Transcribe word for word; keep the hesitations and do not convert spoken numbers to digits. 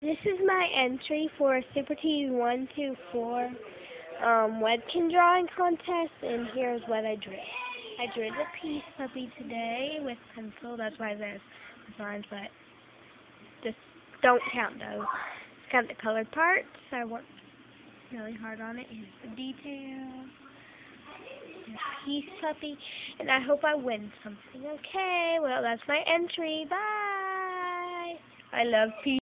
This is my entry for a Super T one two four um, webkin drawing contest, and here's what I drew. I drew the peace puppy today with pencil. That's why there's designs, but just don't count those. Count the colored parts. I worked really hard on it. Here's the details. The peace puppy, and I hope I win something. Okay, well, that's my entry. Bye. I love peace.